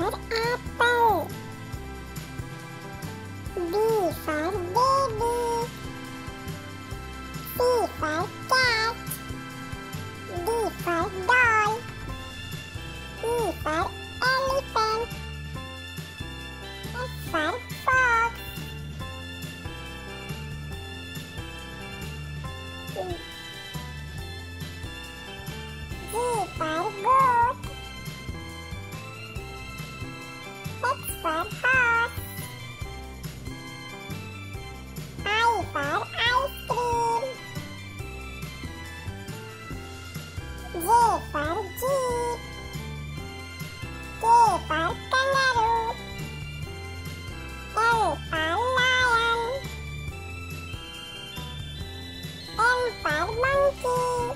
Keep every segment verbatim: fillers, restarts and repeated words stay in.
for apple. B for baby. C for cat. D for doll. E for elephant. F for fox. G for goat. H for horse. I for ice cream. J for jeep. K for kangaroo. L for lion. M for monkey.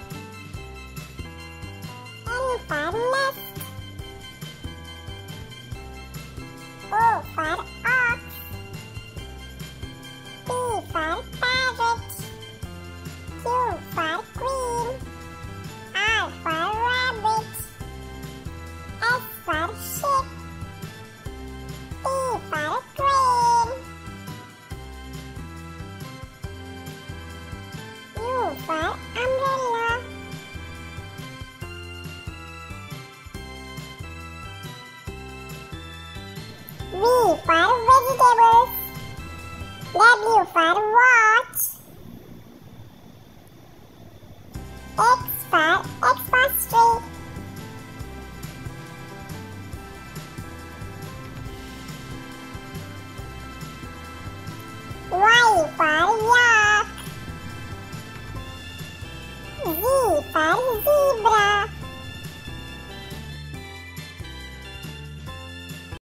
N for nest. O for ox. P for parrot. Q for queen. R for rabbit. S for ship. T for train. U for umbrella. V for vegetables. W for watch. X for Xmas tree.